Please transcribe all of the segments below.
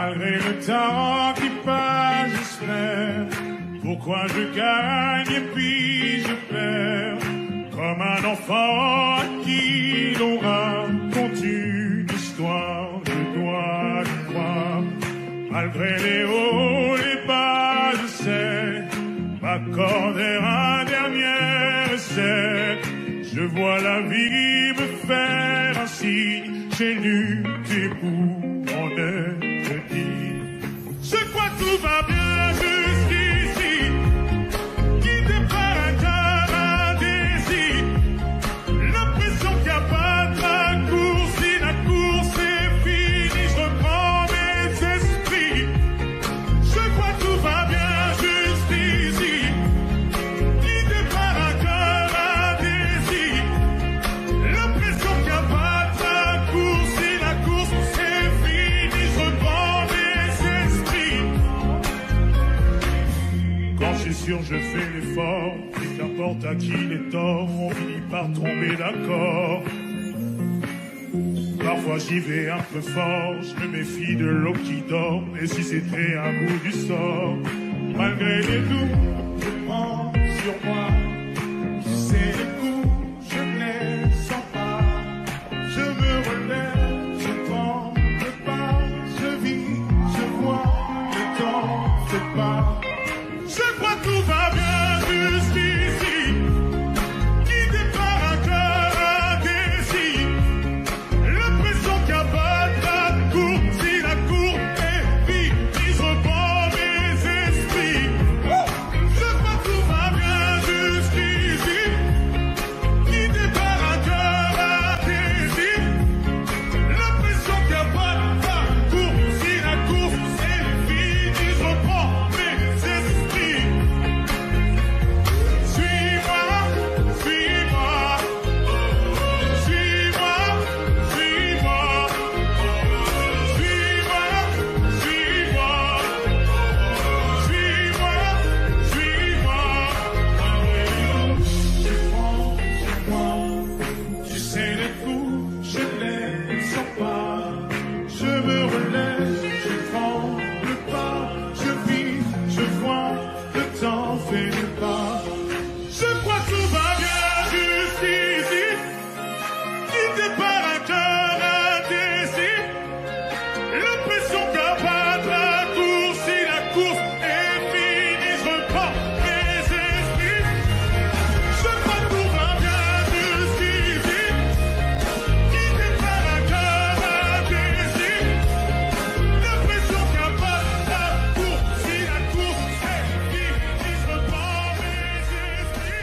Malgré le temps qui passe, j'espère. Pourquoi je gagne et puis je perds? Comme un enfant à qui l'on raconte une histoire, je dois y croire. Malgré les hauts, les bas, je sais m'accorder un dernier essai. Je vois la vie me faire un signe, j'ai lutté pour mon ennemi. Je crois que tout va bien jusqu'ici, guidé par un cœur indécis. L'impression qu'il n'y a pas de raccourci, si la course est finie, je reprends mes esprits. Je crois que tout va bien jusqu'ici, guidé par un cœur indécis. L'impression qu'il n'y a pas de raccourci, si la course est finie, je reprends mes esprits. Quand je suis sûr, je fais l'effort, et qu'importe à qui les torts, on finit par tomber d'accord. Parfois j'y vais un peu fort, je me méfie de l'eau qui dort, et si c'était un bout du sort, malgré les doutes, je prends sur moi. Tu sais les coups, je ne les sens pas. Je me relève, je prends le pas, je vis, je vois, le temps fait pas. Je crois que tout va bien jusqu'ici, guidé par un cœur indécis. L'impression qu'il n'y a pas de raccourci, si la courbe est finie, je reprends mes esprits. Je crois que tout va bien jusqu'ici, guidé par un cœur indécis. L'impression qu'il n'y a pas de raccourci, si la courbe est finie, je reprends mes esprits. Suis-moi, suis-moi, suis-moi, suis-moi, suis-moi, suis-moi, suis-moi, suis-moi. Je prends sur moi, tu sais les coups, je ne les sens pas. Je me relève, je prends le pas, je vis, je vois, le temps fait le pas. Je crois que tout va bien jusqu'ici, guidé par un cœur indécis. L'impression qu'il n'y a pas de raccourci, la course est finie, je reprends mes esprits. Je crois que tout va bien jusqu'ici, guidé par un cœur indécis. L'impression qu'il n'y a pas de raccourci, la course est finie, je reprends mes esprits.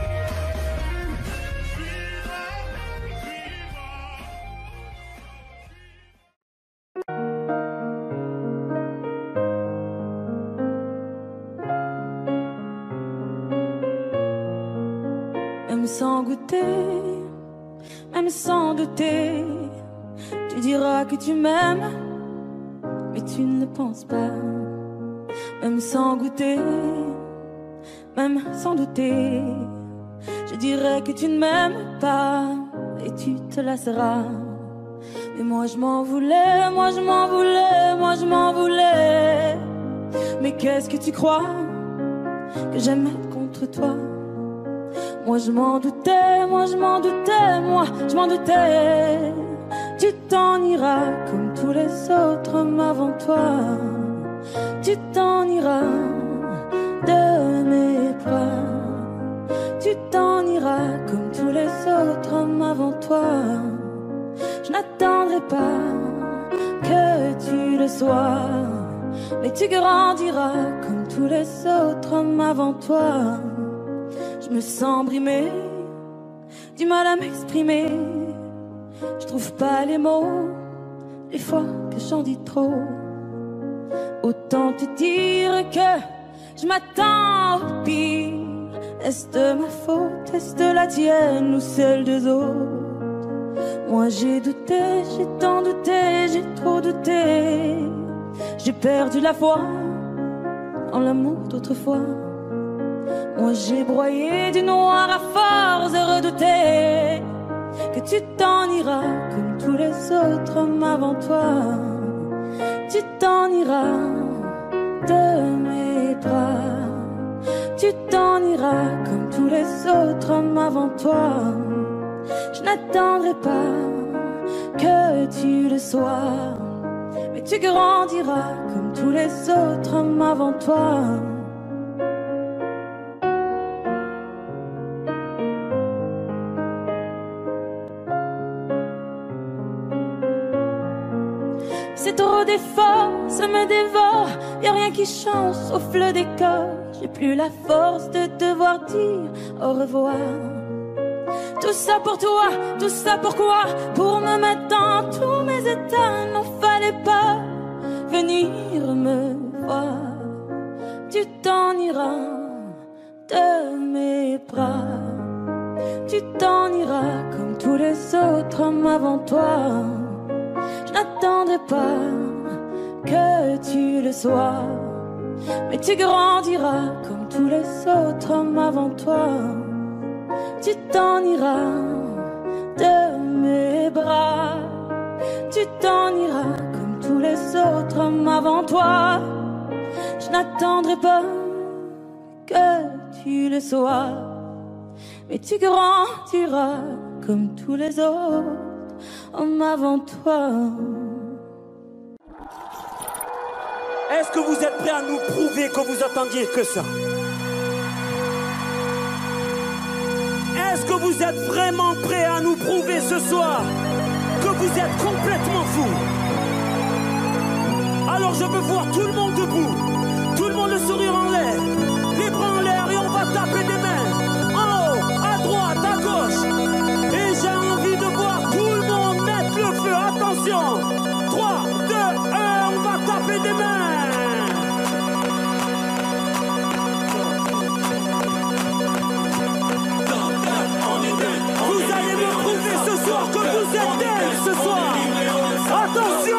Même sans goûter, même sans douter, tu diras que tu m'aimes, mais tu ne penses pas. Même sans goûter, même sans douter, je dirais que tu ne m'aimes pas et tu te lasseras. Mais moi je m'en voulais, moi je m'en voulais, moi je m'en voulais. Mais qu'est-ce que tu crois que j'aimais contre toi? Moi je m'en doutais, moi je m'en doutais, moi je m'en doutais. Tu t'en iras comme tous les autres hommes avant toi. Tu t'en iras de mes bras. Tu t'en iras comme tous les autres hommes avant toi. Je n'attendrai pas que tu le sois, mais tu grandiras comme tous les autres hommes avant toi. Je me sens brimée, du mal à m'exprimer. Je trouve pas les mots, des fois que j'en dis trop. Autant te dire que je m'attends au pire. Est-ce de ma faute, est-ce de la tienne ou celle des autres? Moi j'ai douté, j'ai tant douté, j'ai trop douté. J'ai perdu la foi en l'amour d'autrefois. Moi j'ai broyé du noir à force de redouter que tu t'en iras comme tous les autres hommes avant toi. tu t'en iras de mes bras. Tu t'en iras comme tous les autres hommes avant toi. Je n'attendrai pas que tu le sois, mais tu grandiras comme tous les autres hommes avant toi. C'est trop d'efforts, ça me dévore. Y'a rien qui change sauf le décor. J'ai plus la force de devoir dire au revoir. Tout ça pour toi, tout ça pourquoi? Pour me mettre dans tous mes états. N'en fallait pas venir me voir. Tu t'en iras de mes bras. Tu t'en iras comme tous les autres hommes avant toi. Je n'attendrai pas que tu le sois, mais tu grandiras comme tous les autres hommes avant toi. Tu t'en iras de mes bras. Tu t'en iras comme tous les autres hommes avant toi. Je n'attendrai pas que tu le sois, mais tu grandiras comme tous les autres hommes avant toi. Est-ce que vous êtes prêts à nous prouver que vous attendiez que ça? Est-ce que vous êtes vraiment prêts à nous prouver ce soir que vous êtes complètement fous? Alors je veux voir tout le monde debout, tout le monde le sourire en l'air, les bras en l'air et on va taper des mains. En haut, à droite, à gauche. Et j'ai envie de voir tout le monde mettre le feu. Attention, 3, 2, 1, on va taper des mains. Vous allez me prouver ce soir que vous êtes dingue ce soir. Attention.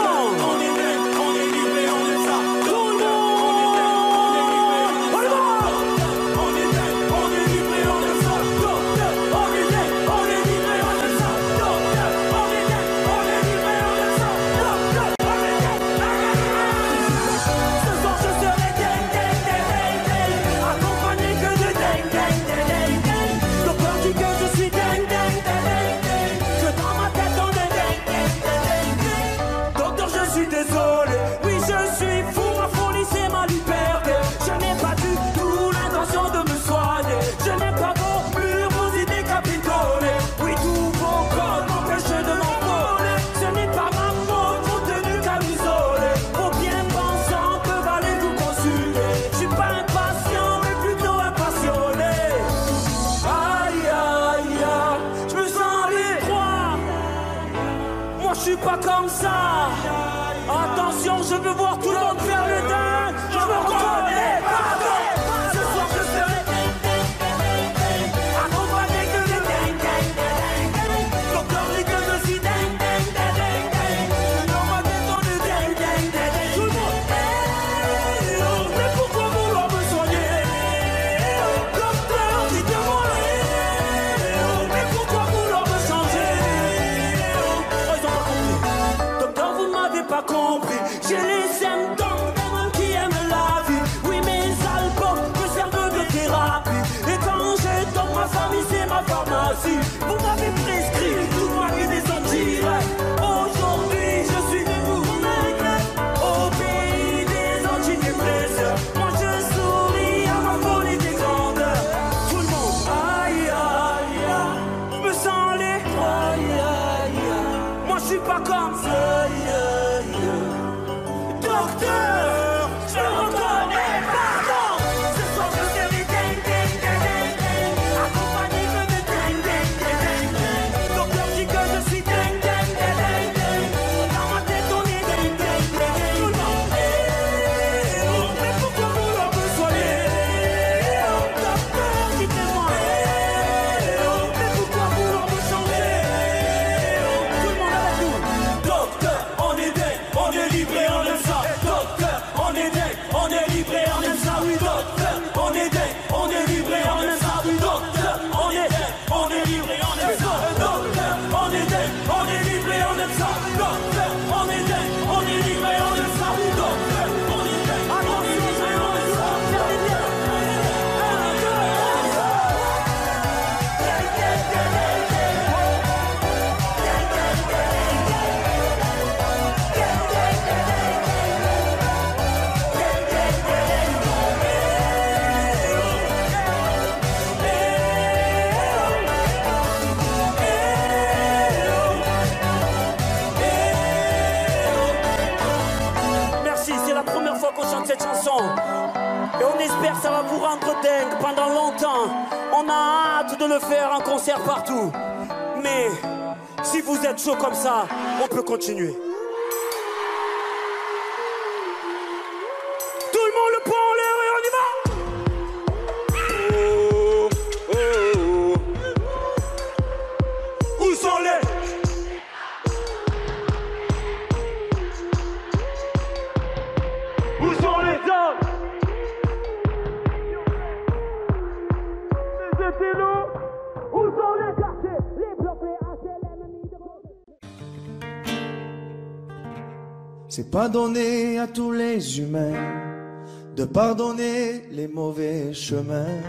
Pas comme ça. Attention, je veux voir tout le monde faire le dingue. Je me reconnais pas. Ce soir je serai accompagné que de dingue. Docteur dit que je suis dingue. Dans ma tête on est dingue. Tout le monde. Mais pourquoi vouloir me soigner? Docteur, dites-moi. Mais pourquoi vouloir me changer? Pas compris, j'ai les symptômes d'un homme qui aime la vie. Oui, mes albums me servent de thérapie. Et quand je tombe, ma famille c'est ma pharmacie. Vous m'avez prescrit tout moi et des anti-rêves. Aujourd'hui je suis debout au pays des antidépresseurs. Moi je souris à ma folie des grandeurs. Tout le monde, aïe aïe aïe, je me sens les aïe aïe aïe. Moi je suis pas comme ça. Docteur, je reconnais pardon. Ce soir je serai dingue. Accompagné que de dingue. Docteur dit que je suis dingue. Dans ma tête on est dingue. Tout le monde. Mais pourquoi vouloir me soigner? Docteur, dites-moi. Mais pourquoi vouloir me changer? Tout le monde avec nous. Docteur, on est dingue, on est livré, on aime ça. On est livré, on aime ça, oui, docteur. On est dingue, on est livré, on aime ça, oui, docteur. On est dingue, on est livré, on aime ça, docteur. On est dingue, on est livré, on aime ça, docteur. On est dingue, on est livré, on aime ça, oui, cette chanson. Et on espère que ça va vous rendre dingue pendant longtemps. On a hâte de le faire en concert partout. Mais si vous êtes chaud comme ça, on peut continuer. Tout le monde le prend en l'air et on y va. Où sont les... Où sont les hommes? Les hétéros? Où sont les quartiers? Les blocs, les HLM. C'est pas donné à tous les humains de pardonner les mauvais chemins,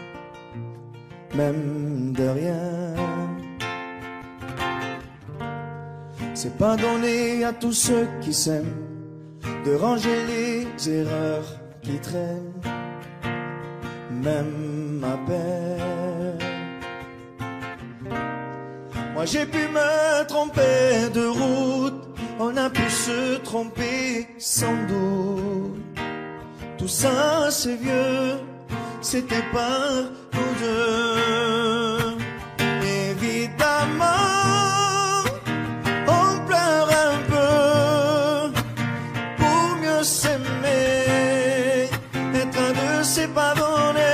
même de rien. C'est pas donné à tous ceux qui s'aiment de ranger les erreurs qui traînent, même à peine. Moi j'ai pu me tromper de route, on a pu se tromper sans doute. Tout ça c'est vieux, c'était pas nous deux. Évidemment on pleure un peu pour mieux s'aimer, être un de s'est pas donné.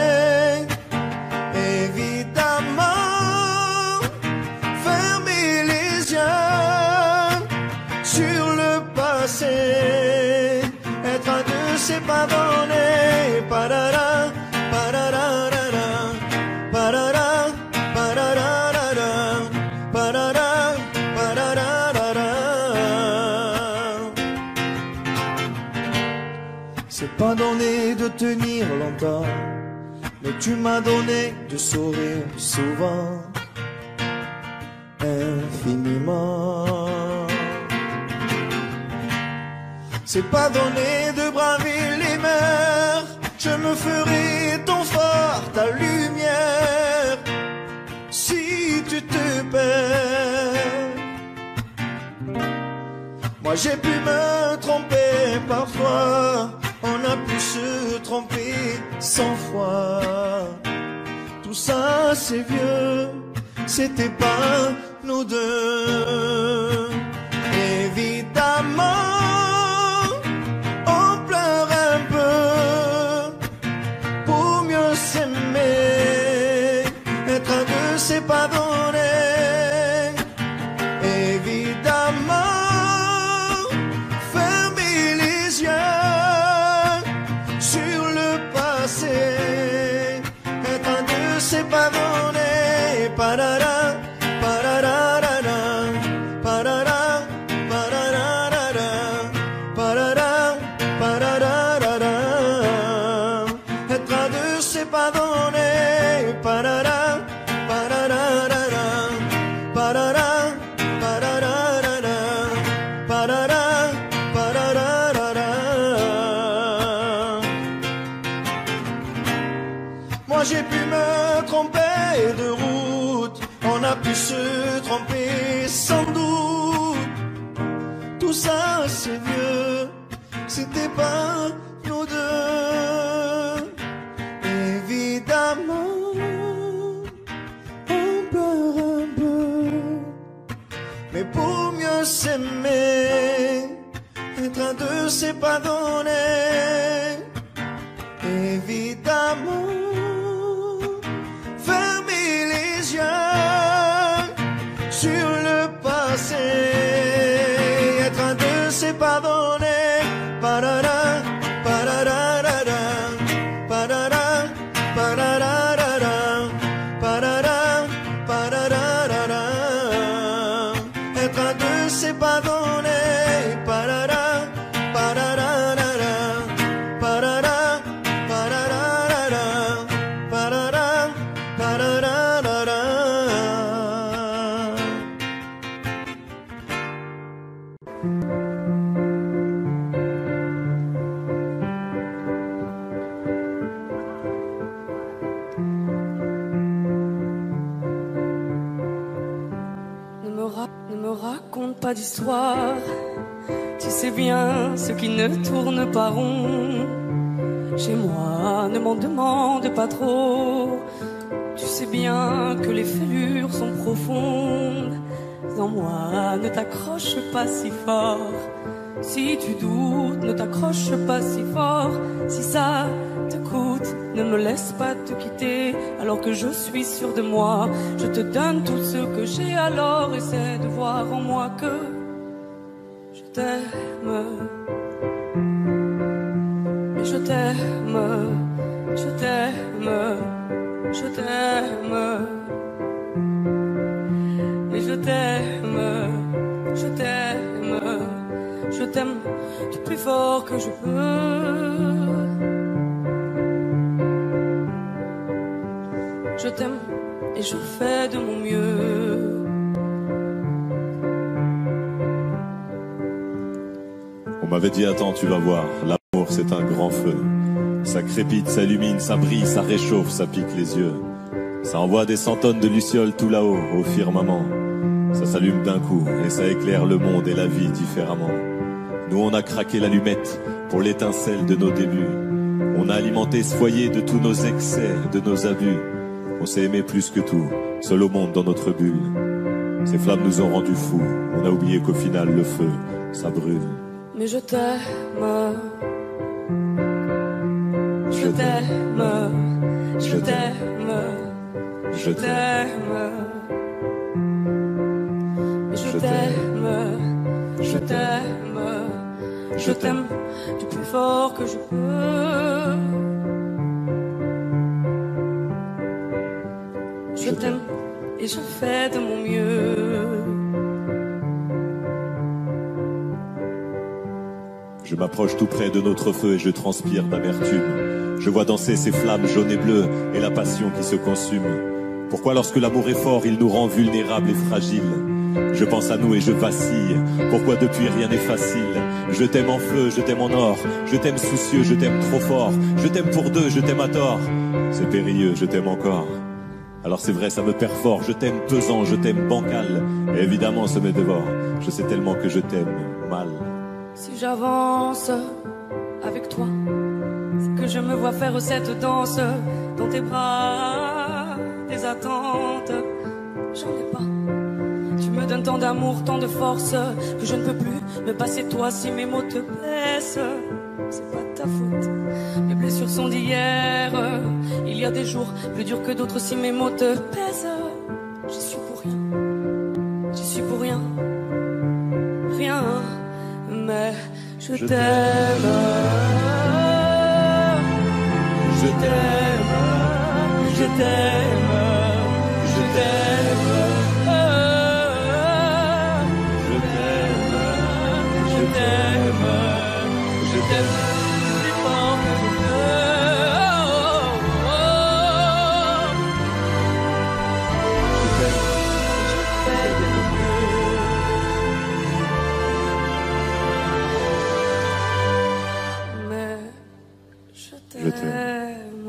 Évidemment fermer les yeux sur le passé, être un de s'est pas donné. Parara, pararara, parara, pararara, parara, pararara. C'est pas donné de tenir longtemps, mais tu m'as donné de sourire souvent, infiniment. C'est pas donné de braver les mers, je me ferai ton phare, ta lumière, si tu te perds. Moi j'ai pu me tromper parfois, on a pu se tromper 100 fois. Tout ça c'est vieux, c'était pas nous deux. Évidemment on pleure un peu pour mieux s'aimer, être un deux c'est pas donné. Évidemment fermer les yeux sur le passé, être un deux c'est pas donné. Parara, pararara, parara, pararara, parara, pararara. Être à deux c'est pas donné. Parara, pararara, parara, pararara, parara, pararara. Moi j'ai pu me tromper de route, on a pu se tromper sans doute. Tout ça c'est vieux, c'était pas nous deux. Évidemment on pleure un peu, mais pour mieux s'aimer, être un deux c'est pas donné. Évidemment fermer les yeux sur le passé, être un deux c'est pas donné. Parara, pararara, parara, pararara, parara, pararara. Être un deux c'est pas donné. Parara, pararara, parara, pararara, parara, pararara. Ne me Ne me raconte pas d'histoire. Tu sais bien ce qui ne tourne pas rond. Chez moi, ne m'en demande pas trop. Tu sais bien que les fêlures sont profondes. En moi, ne t'accroche pas si fort. Si tu doutes, ne t'accroche pas si fort. Si ça te coûte, ne me laisse pas te quitter. Alors que je suis sûr de moi, je te donne tout ce que j'ai. Alors essaie de voir en moi que je t'aime. Mais je t'aime, je t'aime, je t'aime. Mais je t'aime, je t'aime, je t'aime du plus fort que je peux. Je t'aime et je fais de mon mieux. On m'avait dit attends, tu vas voir, l'amour c'est un grand feu. Ça crépite, ça illumine, ça brille, ça réchauffe, ça pique les yeux. Ça envoie des centaines de lucioles tout là-haut, au firmament. Ça s'allume d'un coup et ça éclaire le monde et la vie différemment. Nous on a craqué l'allumette pour l'étincelle de nos débuts. On a alimenté ce foyer de tous nos excès, de nos abus. On s'est aimé plus que tout, seul au monde dans notre bulle. Ces flammes nous ont rendus fous, on a oublié qu'au final le feu, ça brûle. Mais je t'aime, je t'aime, je t'aime, je t'aime. Je t'aime, je t'aime, je t'aime du plus fort que je peux. Je t'aime et je fais de mon mieux. Je m'approche tout près de notre feu et je transpire d'amertume. Je vois danser ces flammes jaunes et bleues et la passion qui se consume. Pourquoi lorsque l'amour est fort, il nous rend vulnérables et fragiles? Je pense à nous et je vacille. Pourquoi depuis rien n'est facile? Je t'aime en feu, je t'aime en or. Je t'aime soucieux, je t'aime trop fort. Je t'aime pour deux, je t'aime à tort. C'est périlleux, je t'aime encore. Alors c'est vrai, ça me perfore. Je t'aime pesant, je t'aime bancal. Et évidemment, ça me dévore. Je sais tellement que je t'aime mal. Si j'avance avec toi, c'est que je me vois faire cette danse dans tes bras, des attentes. J'en ai pas. Tu me donnes tant d'amour, tant de force que je ne peux plus me passer de toi si mes mots te blessent. C'est pas ta faute, mes blessures sont d'hier. Il y a des jours plus durs que d'autres si mes mots te pèsent. J'y suis pour rien, j'y suis pour rien, rien. Mais je t'aime, je t'aime, je t'aime, je t'aime. Je t'aime plus fort que je peux. Je fais de mon mieux. Mais je t'aime.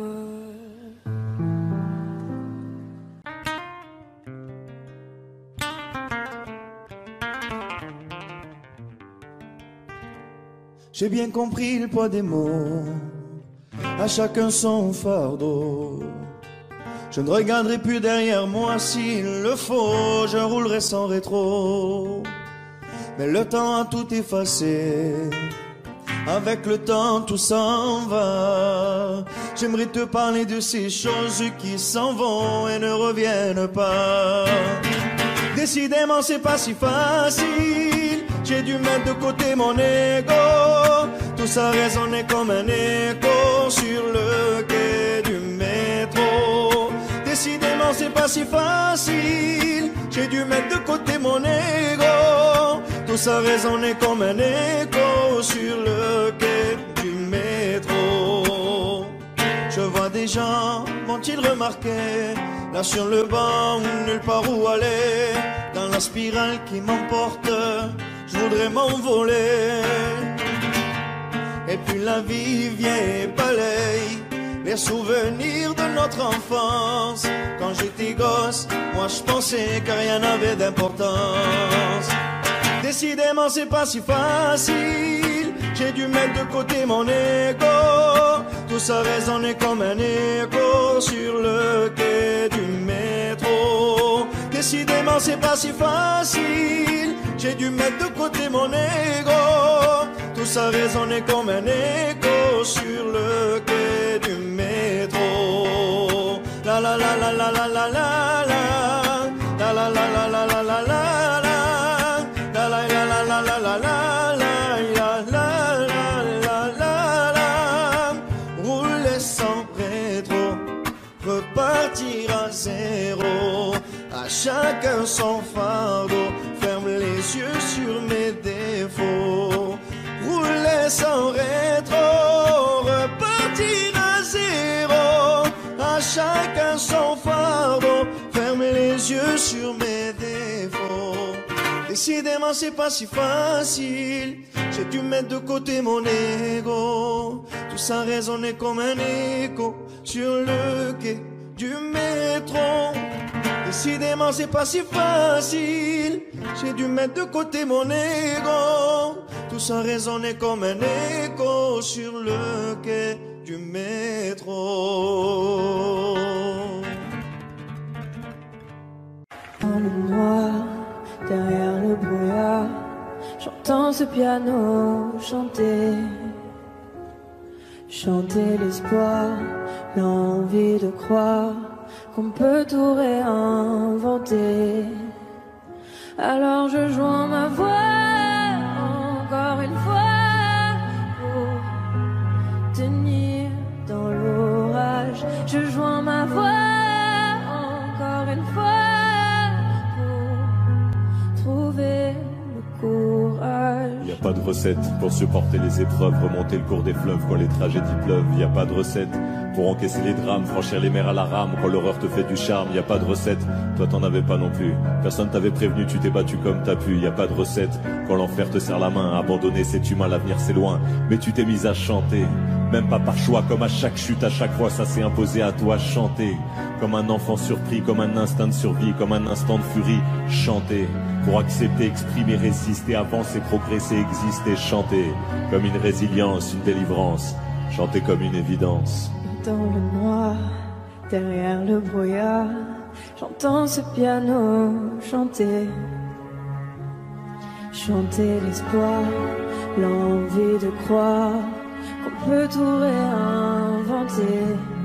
J'ai bien compris le poids des mots, à chacun son fardeau. Je ne regarderai plus derrière moi s'il le faut, je roulerai sans rétro. Mais le temps a tout effacé, avec le temps tout s'en va. J'aimerais te parler de ces choses qui s'en vont et ne reviennent pas. Décidément c'est pas si facile, j'ai dû mettre de côté mon ego. Tout ça résonnait comme un écho sur le quai du métro. Décidément c'est pas si facile, j'ai dû mettre de côté mon ego. Tout ça résonnait comme un écho sur le quai du métro. Je vois des gens, vont-ils remarquer, là sur le banc, nulle part où aller, dans la spirale qui m'emporte, je voudrais m'envoler. Et puis la vie vient et balaye les souvenirs de notre enfance. Quand j'étais gosse, moi je pensais que rien n'avait d'importance. Décidément c'est pas si facile, j'ai dû mettre de côté mon ego. Tout ça résonnait comme un écho sur le quai du métro. Décidément c'est pas si facile, j'ai dû mettre de côté mon ego. Tout ça résonnait comme un écho sur le quai du métro. La la la la la la la la la la la la la la la la la. Rouler sans rétro, repartir à zéro. À chacun son fardeau, ferme les yeux sur mes défauts. Rouler sans rétro, repartir à zéro. À chacun son fardeau, ferme les yeux sur mes défauts. Décidément c'est pas si facile, j'ai dû mettre de côté mon ego. Tout ça résonnait comme un écho sur le quai du métro. Décidément c'est pas si facile, j'ai dû mettre de côté mon ego. Tout ça résonnait comme un écho sur le quai du métro. Dans le noir, derrière le brouillard, j'entends ce piano chanter. Chanter l'espoir, l'envie de croire qu'on peut tout réinventer. Alors je joins ma voix encore une fois pour tenir dans l'orage. Je joins ma voix encore une fois pour trouver le courage. Y a pas de recette pour supporter les épreuves, remonter le cours des fleuves quand les tragédies pleuvent. Y a pas de recette pour encaisser les drames, franchir les mers à la rame quand l'horreur te fait du charme. Y a pas de recette, toi t'en avais pas non plus. Personne t'avait prévenu, tu t'es battu comme t'as pu. Y a pas de recette quand l'enfer te serre la main. Abandonner c'est humain, l'avenir c'est loin. Mais tu t'es mise à chanter, même pas par choix. Comme à chaque chute, à chaque fois, ça s'est imposé à toi. Chanter comme un enfant surpris, comme un instinct de survie, comme un instant de furie. Chanter pour accepter, exprimer, résister, avancer, progresser, exister. Chanter comme une résilience, une délivrance. Chanter comme une évidence. Dans le noir, derrière le brouillard, j'entends ce piano chanter. Chanter l'espoir, l'envie de croire qu'on peut tout réinventer.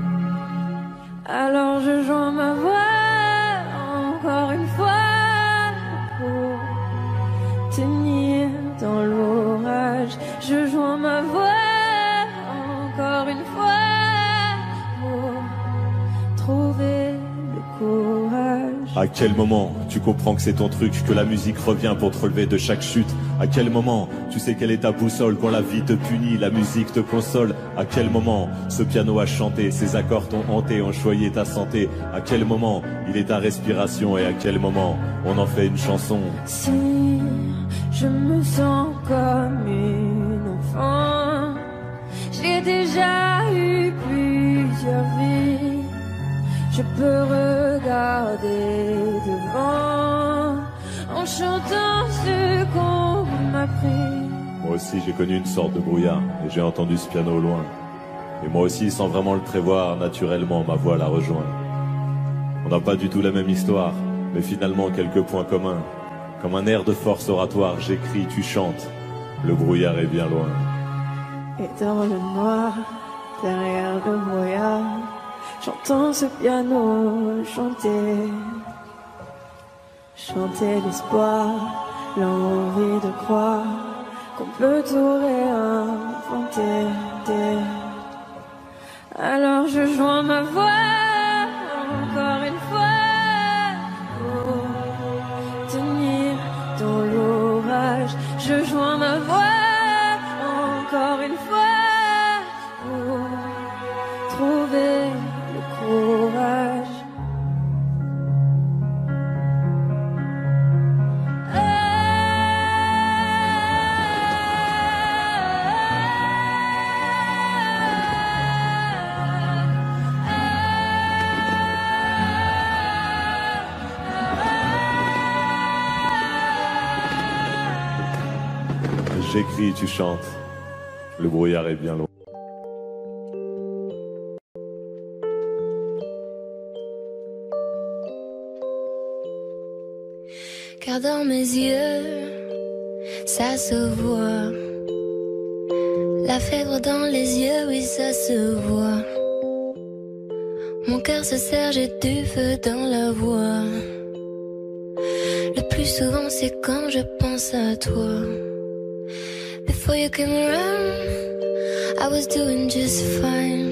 Alors je joins ma voix encore une fois pour tenir dans l'orage. Je joins ma voix encore une fois pour trouver le courage. À quel moment tu comprends que c'est ton truc, que la musique revient pour te relever de chaque chute? À quel moment tu sais quelle est ta boussole quand la vie te punit, la musique te console? À quel moment ce piano a chanté, ses accords t'ont hanté, ont choyé ta santé? À quel moment il est ta respiration et à quel moment on en fait une chanson? Si je me sens comme une enfant, j'ai déjà eu plusieurs vies. Je peux regarder devant en chantant ce qu'on m'a appris. Moi aussi j'ai connu une sorte de brouillard et j'ai entendu ce piano au loin. Et moi aussi, sans vraiment le prévoir, naturellement ma voix la rejoint. On n'a pas du tout la même histoire, mais finalement quelques points communs. Comme un air de force oratoire, j'écris, tu chantes. Le brouillard est bien loin. Et dans le noir, derrière le brouillard, j'entends ce piano chanter. Chanter l'espoir, l'envie de croire qu'on peut tout réinventer. Alors je joins ma voix encore une fois pour tenir dans l'orage. Je joins ma voix encore une fois pour trouver le courage. j'écris, tu chantes. Le brouillard est bien loin. Car dans mes yeux, ça se voit. La fièvre dans les yeux, oui, ça se voit. Mon cœur se serre, j'ai du feu dans la voix. Le plus souvent, c'est quand je pense à toi. Before you came around, I was doing just fine.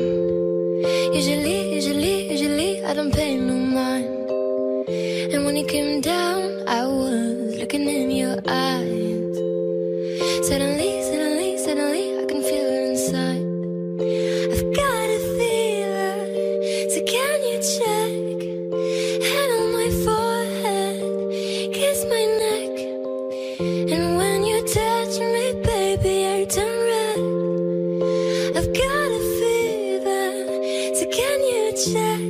Usually, I don't pay no mind. And when you came down, I was looking in your eyes. Suddenly, I can feel it inside. I've got a fever, so can you check? Hand on my forehead, kiss my neck. And when you touch me, baby, I turn red. I've got a fever, so can you check?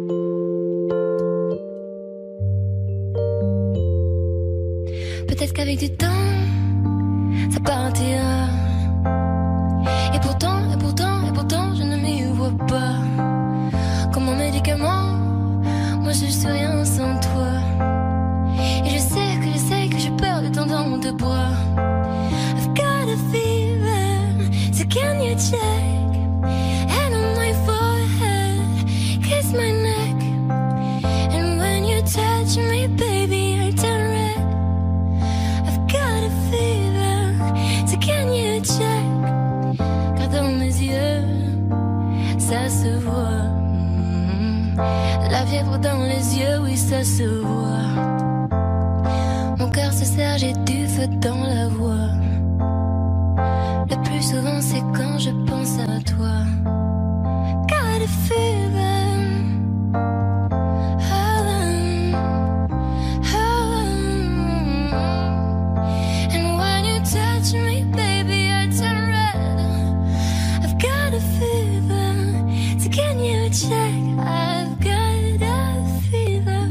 Peut-être qu'avec du temps, ça partira. Et pourtant, je ne m'y vois pas. Comme un médicament, moi je suis rien sans toi. Et je sais que j'ai peur de temps dans tes bras. I've got a fever, so can you check? Hand on my forehead, kiss my neck. And when you touch me, baby, I turn red. I've got a fever, so can you check? Car dans mes yeux, ça se voit. La fièvre dans les yeux, oui, ça se voit. Mon cœur se serre, j'ai du feu dans la voix. Le plus souvent, c'est quand je pense à toi. Got a fever. And when you touch me, baby, I turn red. I've got a fever, so can you check? I've got a fever.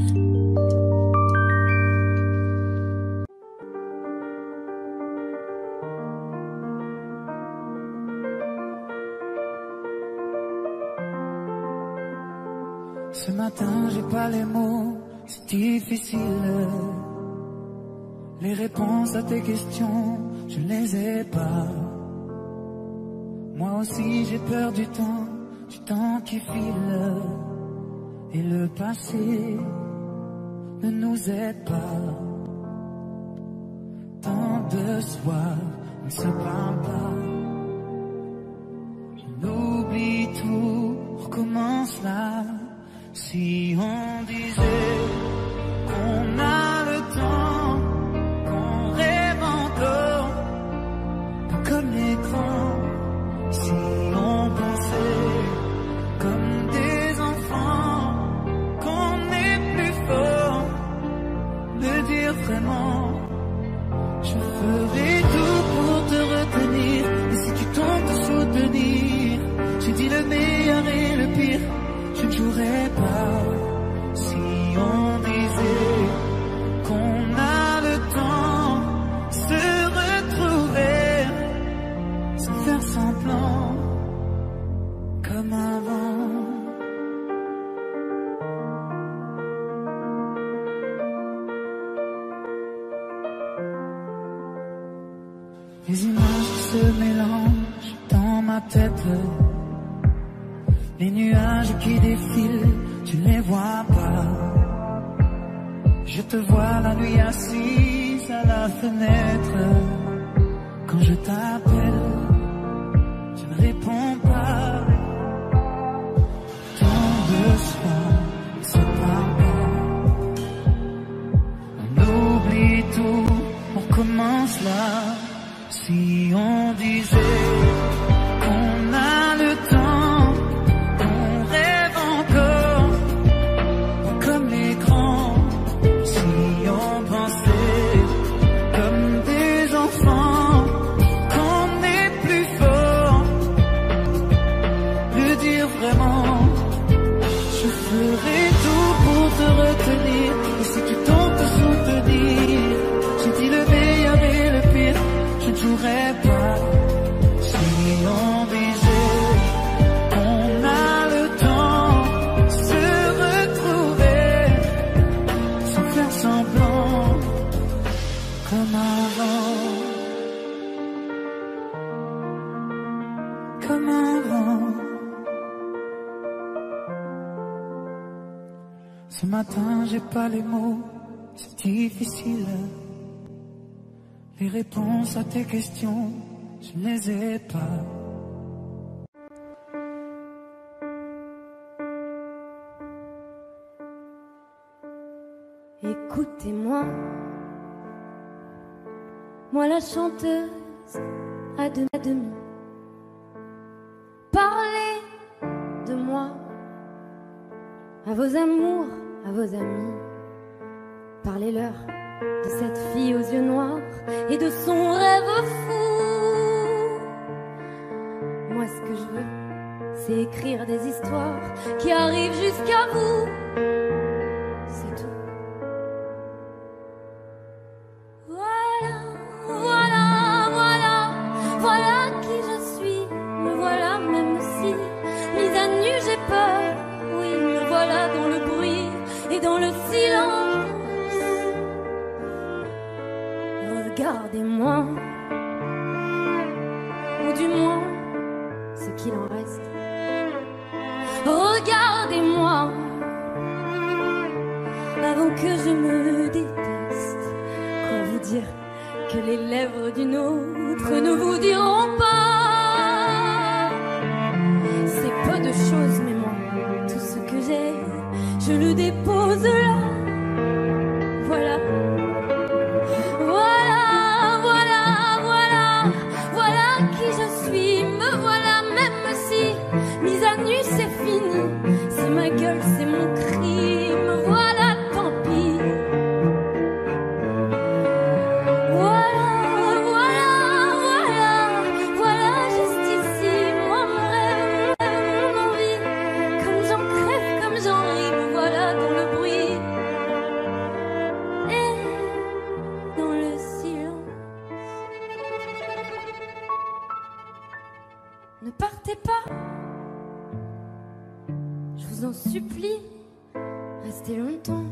Ce matin, j'ai pas les mots, c'est difficile. Les réponses à tes questions, je ne les ai pas. Moi aussi, j'ai peur du temps qui file. Et le passé ne nous aide pas. Tant de soirs, on ne se parle pas. On oublie tout, on recommence là. Si on disait qu'on a le temps, qu'on rêve encore, pas comme les grands. Si on pensait comme des enfants, qu'on est plus fort, le dire vraiment. Je ferai tout pour te retenir, et si tu tentes de soutenir, j'ai dit le meilleur et le pire. Je ne jouerai pas. Si on disait qu'on a le temps, se retrouver sans faire semblant comme avant. Les images se mélangent dans ma tête. Les nuages qui défilent, tu ne les vois pas. Je te vois la nuit assise à la fenêtre. Quand je t'appelle, tu ne réponds pas. Tant de soirs, on ne se parle pas. On oublie tout, on recommence là. Si on disait qu'on a le temps, et si tu tentes de soutenir, j'ai dit le meilleur et le pire, je ne jouerai avant, comme avant. Ce matin, j'ai pas les mots, c'est difficile. Les réponses à tes questions, je ne les ai pas. Écoutez-moi, moi la chanteuse à demi. Parlez de moi à vos amours, à vos amis. Parlez-leur de cette fille aux yeux noirs et de son rêve fou. Moi ce que je veux, c'est écrire des histoires qui arrivent jusqu'à vous. C'est tout. Voilà qui je suis, me voilà même si mise à nu j'ai peur. Oui, me voilà dans le bruit et dans le silence. Regardez-moi, ou du moins ce qu'il en reste. Regardez-moi, avant que je me déteste. Quoi vous dire que les lèvres d'une autre ne vous diront pas. C'est peu de choses, mais moi, tout ce que j'ai, je le dépose là. Voilà. Voilà qui je suis, me voilà même si mise à nu c'est fini. C'est ma gueule, c'est mon cri, me voilà, tant pis. Voilà juste ici, moi mon rêve, mon envie. Comme j'en crève, comme j'en ris, me voilà dans le bruit et dans le silence. Ne partez pas, je vous en supplie, restez longtemps.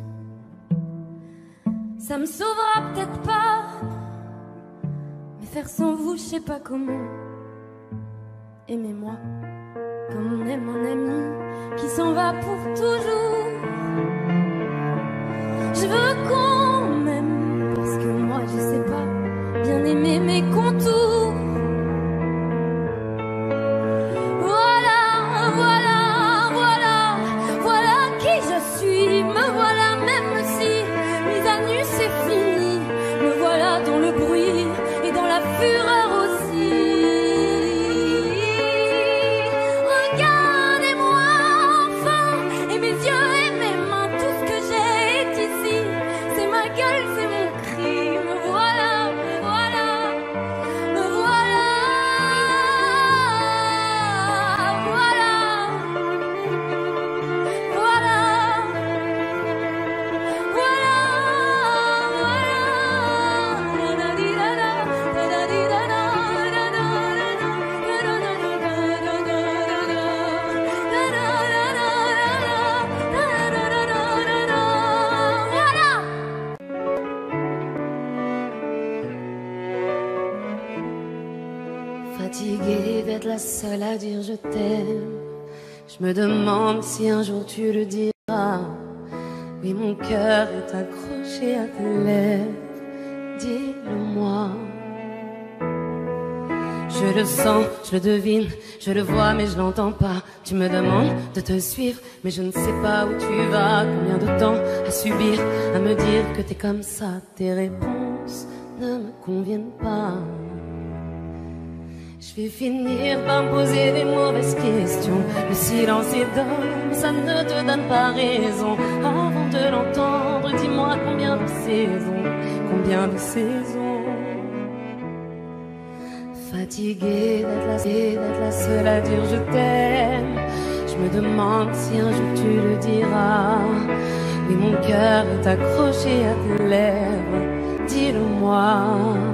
Ça me sauvera peut-être pas, mais faire sans vous, je sais pas comment. Aimez-moi comme on aime un ami qui s'en va pour toujours. Je veux qu'on m'aime, parce que moi je sais pas bien aimer mes contours. Voilà qui je suis, me voilà même si mise à nu c'est fini. Me voilà dans le bruit et dans la fureur aussi. Regardez-moi enfin, et mes yeux et mes mains, tout ce que j'ai est ici. C'est ma gueule, c'est mon cri, me voilà, me voilà, me voilà. Fatiguée d'être la seule à dire je t'aime, je me demande si un jour tu le diras. Oui, mon cœur est accroché à tes lèvres, dis-le-moi. Je le sens, je le devine, je le vois mais je l'entends pas. Tu me demandes de te suivre, mais je ne sais pas où tu vas. Combien de temps à subir, à me dire que t'es comme ça. Tes réponses ne me conviennent pas. Je vais finir par me poser des mauvaises questions. Le silence est d'or, mais ça ne te donne pas raison. Avant de l'entendre, dis-moi combien de saisons, combien de saisons. Fatiguée d'être la seule à dire je t'aime, je me demande si un jour tu le diras. Oui, mon cœur est accroché à tes lèvres, dis-le-moi.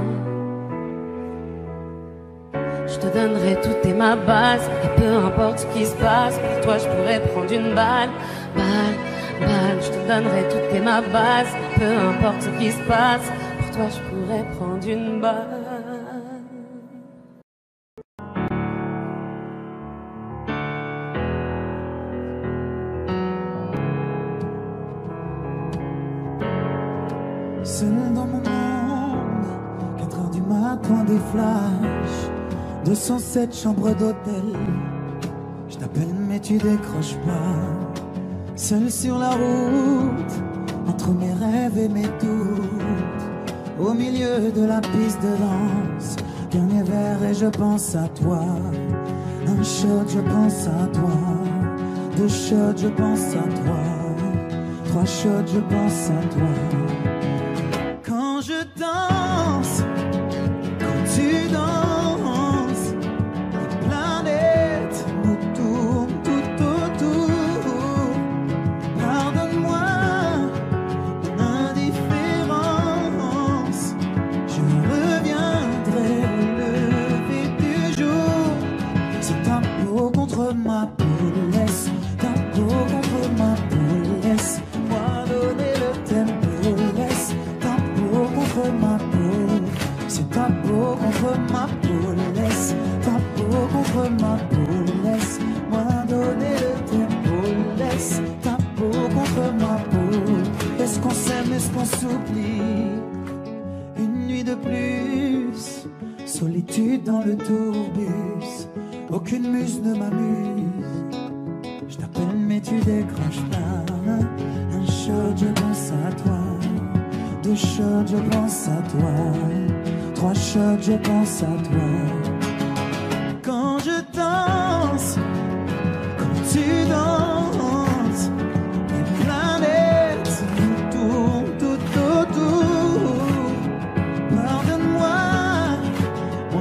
Je te donnerai tout et ma base, et peu importe ce qui se passe, pour toi je pourrais prendre une balle. Je te donnerai tout et ma base, peu importe ce qui se passe, pour toi je pourrais prendre une balle. Seul dans mon monde, 4 heures du matin, des flashs, 207 chambres d'hôtel. Je t'appelle mais tu décroches pas. Seul sur la route, entre mes rêves et mes doutes, au milieu de la piste de danse, dernier verre et je pense à toi. Un shot, je pense à toi. 2 shots, je pense à toi. 3 shots, je pense à toi. Quand je danse, quand tu danses, les planètes nous tournent tout autour. Pardonne-moi mon indifférence, je reviendrai au lever du jour. C'est ta peau contre ma peau, laisse ta peau contre ma peau, laisse-moi donner le tempo, laisse ta peau contre ma peau, c'est ta peau contre ma peau, laisse ta peau contre ma peau, laisse-moi donner le tempo, laisse ta peau contre ma peau. Est-ce qu'on s'aime, est-ce qu'on s'oublie? Une nuit de plus, solitude dans le tourbus, aucune muse ne m'amuse. Je t'appelle mais tu décroches pas. Un shot, je pense à toi. 2 shots, je pense à toi. 3 shots, je pense à toi. Quand je danse, quand tu danses, les planètes nous tournent tout autour. Pardonne-moi mon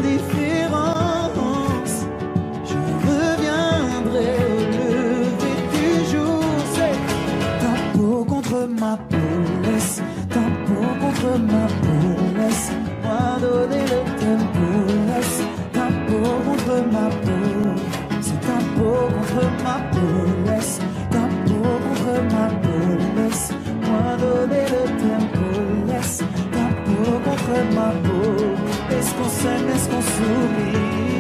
indifférence, je reviendrai au lever du jour. C'est ta peau contre ma peau, laisse ta peau contre ma peau, laisse-moi donner le tempo, laisse ta peau contre ma peau, c'est ta peau contre ma peau, laisse ta peau contre ma peau, laisse-moi donner le tempo, laisse ta peau contre ma peau. Est-ce qu'on s'aime, est-ce qu'on s'oublie?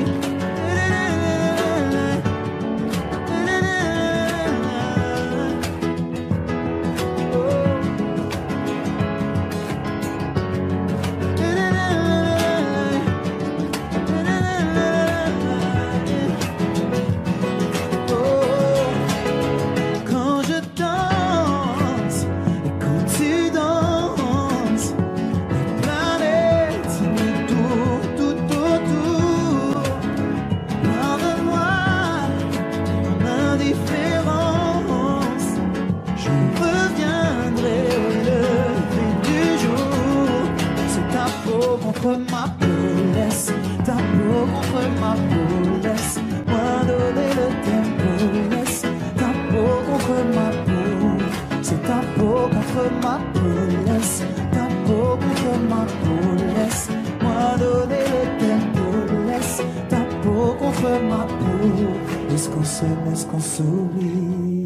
Quand je danse et quand tu danses, les planètes nous tournent tout autour. Pardonne-moi mon indifférence, je reviendrai au lever du jour. C'est ta peau contre ma peau, laisse ta peau contre ma peau, laisse-moi donner le tempo, laisse ta peau contre ma peau, c'est ta peau contre ma peau, laisse ta peau contre ma peau, laisse-moi donner le tempo, laisse ta peau contre ma peau. Est-ce qu'on s'aime, est-ce qu'on s'oublie?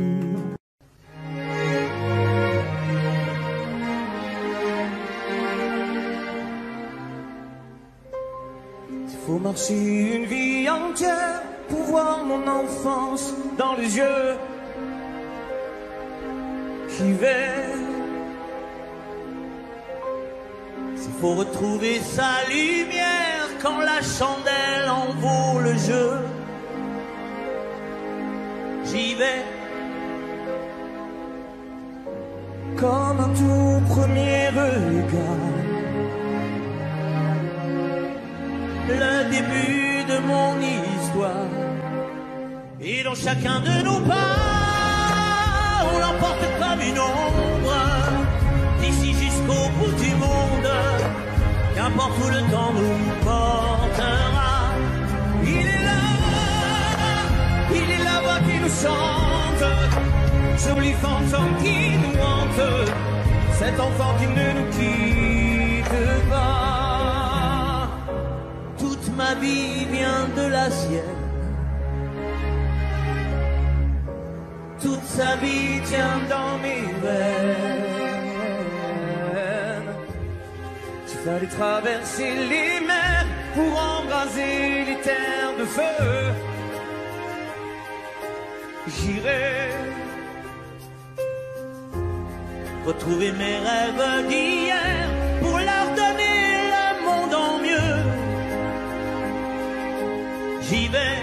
Faut marcher une vie entière pour voir mon enfance dans les yeux qui veillent. S'il faut retrouver sa lumière quand la chandelle en vaut le jeu, j'y vais. Comme un tout premier regard, le début de mon histoire, et dans chacun de nos pas, on l'emporte comme une ombre, d'ici jusqu'au bout du monde, qu'importe où le temps nous portera. Il est la voix qui nous chante, joli fantôme qui nous hante, cet enfant qui ne nous quitte pas. Ma vie vient de la sienne, toute sa vie tient dans mes veines. d'aller traverser les mers pour embraser les terres de feu. J'irai retrouver mes rêves d'hier pour leur donner le monde en mieux. J'y vais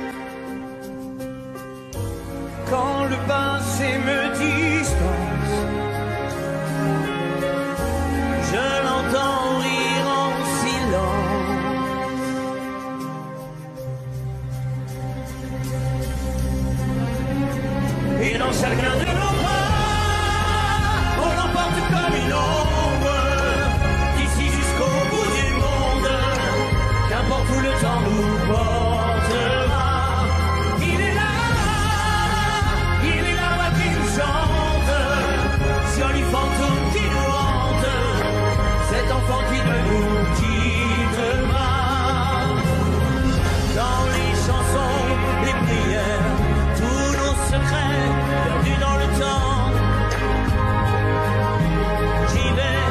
quand le passé me dispense. Je l'entends rire en silence. Et dans chacun de nos bras, on l'emporte comme une ombre, d'ici jusqu'au bout du monde, qu'importe où le temps nous portera. Il est là, ouais, qui nous chante, joli fantôme qui nous hante, cet enfant qui ne nous quittera. Dans les chansons, les prières, tous nos secrets perdus dans le temps. J'y vais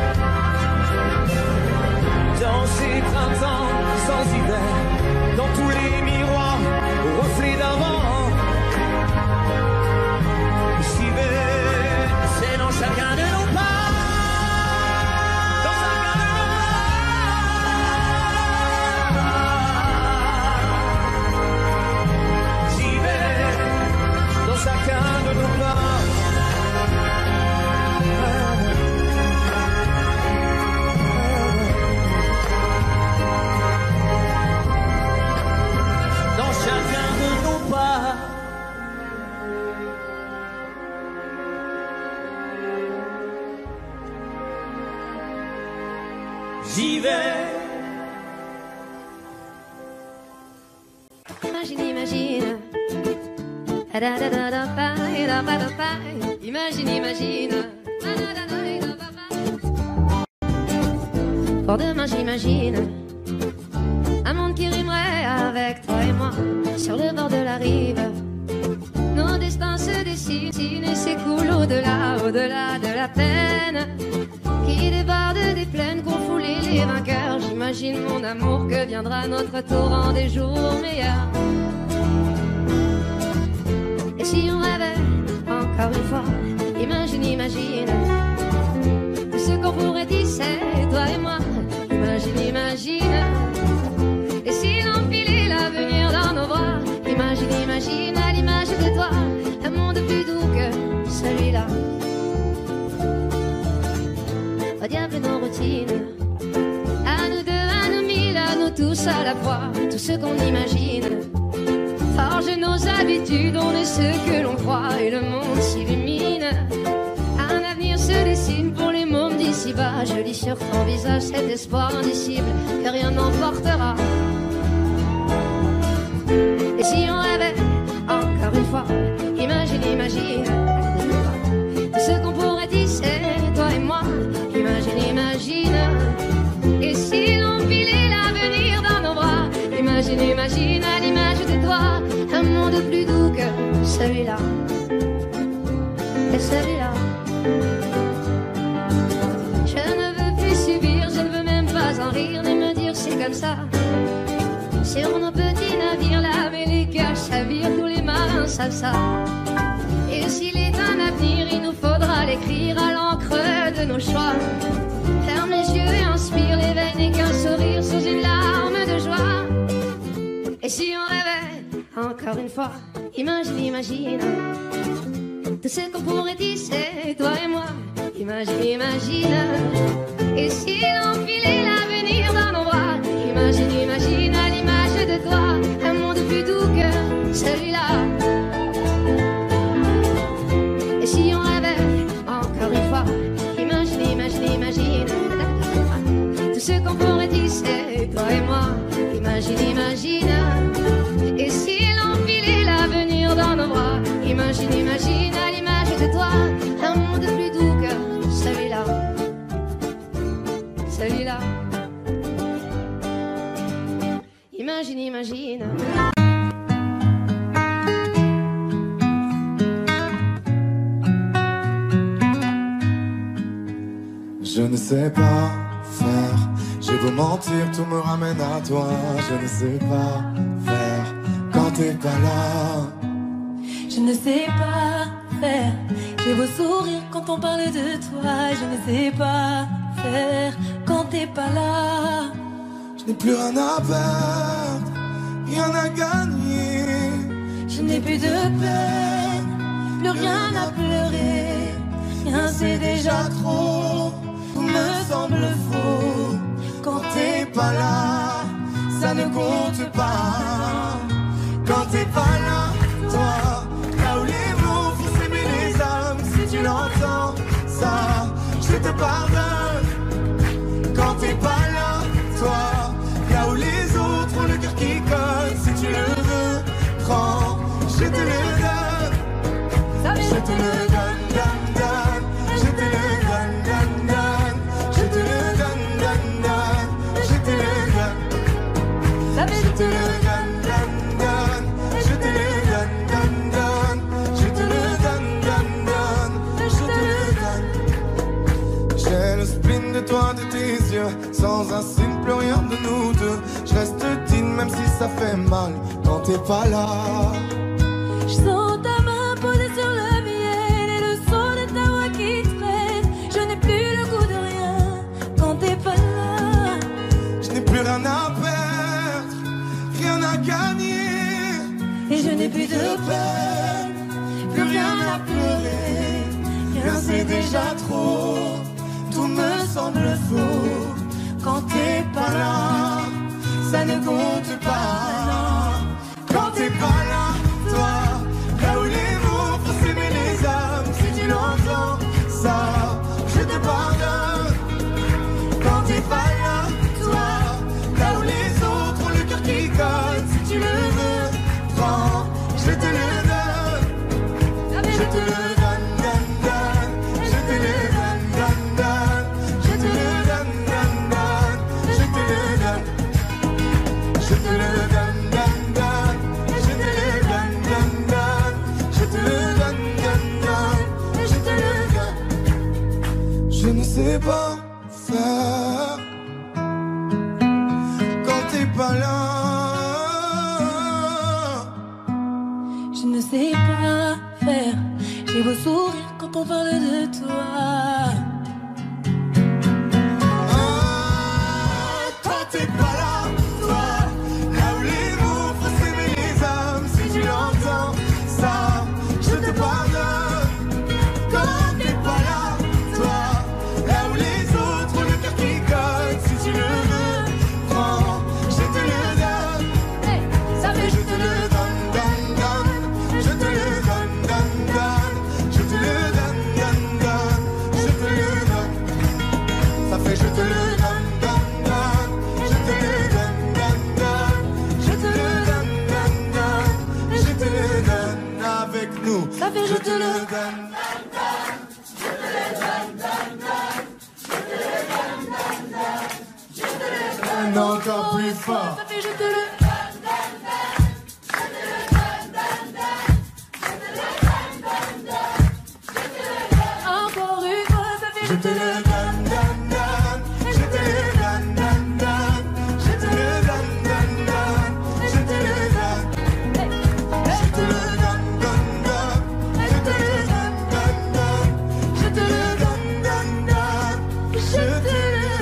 dans ces printemps sans hiver, dans tous les miroirs aux reflets d'avant. J'y vais, c'est dans chacun de nos pas. Chacun de nos pas. Dans chacun de nos pas. J'y vais. Imagine, imagine. Imagine, imagine. Pour demain, j'imagine un monde qui rimerait avec toi et moi sur le bord de la rive. Nos destins se dessinent et s'écoulent au-delà, au-delà de la peine qui déborde des plaines qu'ont foulé les vainqueurs. J'imagine mon amour que viendra notre tour en des jours meilleurs. Et si on rêvait encore une fois, imagine, imagine tout ce qu'on pourrait tisser, toi et moi. Imagine, imagine. Et si l'empilait l'avenir dans nos bras, imagine, imagine à l'image de toi, un monde plus doux que celui-là. Au diable nos routines, à nous deux, à nous mille, à nous tous à la fois, tout ce qu'on imagine. Forge nos habitudes, on est ce que l'on croit et le monde s'illumine. Un avenir se dessine pour les mômes d'ici-bas. Je lis sur ton visage cet espoir indicible que rien n'emportera. Et si on rêvait encore une fois, imagine, imagine tout ce qu'on pourrait tisser, toi et moi. Imagine, imagine. Et si l'on pilait l'avenir dans nos bras, imagine, imagine à l'image de toi, un monde plus doux que celui-là. Et celui-là. Je ne veux plus subir, je ne veux même pas en rire, ni me dire c'est comme ça. Sur nos petits navires, là, mais les cœurs chavirent, tous les marins savent ça. Et s'il est un avenir, il nous faudra l'écrire à l'encre de nos choix. Ferme les yeux et inspire, l'éveil n'est qu'un sourire sous une larme de joie. Et si on rêvait encore une fois, imagine, imagine tout ce qu'on pourrait tisser, toi et moi. Imagine, imagine. Et si l'on filait l'avenir dans nos bras, imagine, imagine à l'image de toi, un monde plus doux que celui-là. Et si on rêvait encore une fois, imagine, imagine, imagine tout ce qu'on pourrait tisser, toi et moi. Imagine, imagine. Et si l'on filait l'avenir dans nos bras, imagine, imagine à l'image de toi, un monde plus doux que celui-là. Celui-là. Imagine, imagine. Je ne sais pas faire beau mentir, tout me ramène à toi. Je ne sais pas faire quand t'es pas là. Je ne sais pas faire. J'ai beau sourire quand on parle de toi. Je ne sais pas faire quand t'es pas là. Je n'ai plus rien à perdre, rien à gagner. Je n'ai plus de peine, plus rien à pleurer. Rien c'est déjà trop, tout me semble faux. Quand t'es pas là, ça ne compte pas. Quand t'es pas là, toi, là où les mots font s'aimer les âmes. Si tu l'entends, ça, je te pardonne. Quand t'es pas là, toi, là où les autres ont le cœur qui colle. Si tu le veux, prends, je te le donne. Je te le donne, donne, donne. Je te le donne, donne, donne. Je te le donne, donne, donne. Je te le donne. Je te le donne, donne, donne. Je te le donne, donne, donne. Je te le donne, donne, donne. Je te le donne. J'ai le spleen de toi, de tes yeux. Sans un signe, plus rien de nous deux. Je reste digne même si ça fait mal. Quand t'es pas là. Je sens ta main posée sur le miel et le son de ta voix qui traîne. Je n'ai plus le goût de rien quand t'es pas là. Je n'ai plus rien à perdre, rien à gagner. Et je n'ai plus de peine, plus rien à pleurer. Rien c'est déjà trop, tout me semble faux. Quand t'es pas là, ça ne compte pas. Quand t'es pas là, toi, là où les mots font s'aimer les âmes. Si tu l'entends, ça, je te pardonne. Quand t'es pas là, toi, là où les autres ont le cœur qui colle. Si tu le veux, prends, je te le donne. Je te le donne, donne, donne. Je te le donne, donne, donne. Je te le donne, donne, donne. Je te le donne. Je te le donne, donne, donne. Je te le donne, donne, donne. Je te le donne, donne, donne. Je te le donne. Je ne sais pas faire quand t'es pas là. Je ne sais pas faire. J'ai beau sourire quand on parle de toi. Quand t'es pas là, toi, là où les mots font s'aimer les âmes. Si tu l'entends, ça, je te pardonne. Quand t'es pas là, toi, là où les autres ont le cœur qui colle. Si tu le veux, prends, je te le donne. Je te le donne, donne, donne. Je te le donne, donne, donne. Je te le donne, donne, donne. Je te le donne. Ça fait je te le donne, donne, donne. Je te le donne, donne, donne. Je te le donne, donne, donne. Je te le donne avec nous. Ça fait Je te le donne. Encore plus fort. Ça fait je te le. Encore une fois, ça fait Je te le donne, donne, donne. Je te le donne, donne, donne. Je te le donne, donne, donne. Je te le donne. Je te le donne, donne, donne. Je te le donne, donne, donne. Je te le donne, donne, donne. Je te le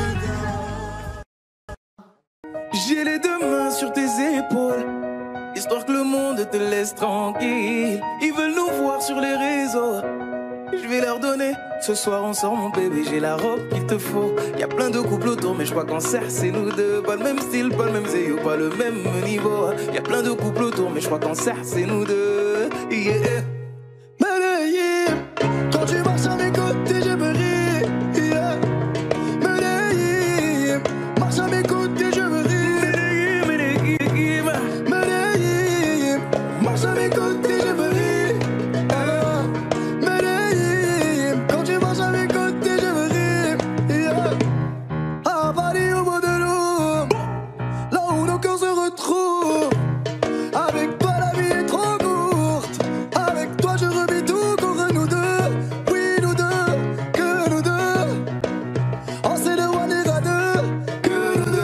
donne. J'ai les deux mains sur tes épaules, histoire que le monde te laisse tranquille. Ils veulent nous voir sur les réseaux, je vais leur donner. Ce soir on sort mon bébé, j'ai la robe qu'il te faut. Y'a plein de couples autour mais je crois qu'en serre c'est nous deux. Pas le même style, pas le même zéyo, pas le même niveau. Y'a plein de couples autour mais je crois qu'en serre c'est nous deux. Yeah. Medellín, quand tu marches à mes côtés je me ris. Yeah. Medellín, marche à mes côtés je me ris. Medellín, Medellín, marche à mes côtés je me ris. Medellín, quand tu marches à mes côtés je me ris. Yeah. À Paris au bout de l'eau, là où nos cœurs se retrouvent. Avec toi la vie est trop courte. Avec toi je revis tout contre nous deux. Oui nous deux, que nous deux. On s'est de one et à deux. Que nous deux.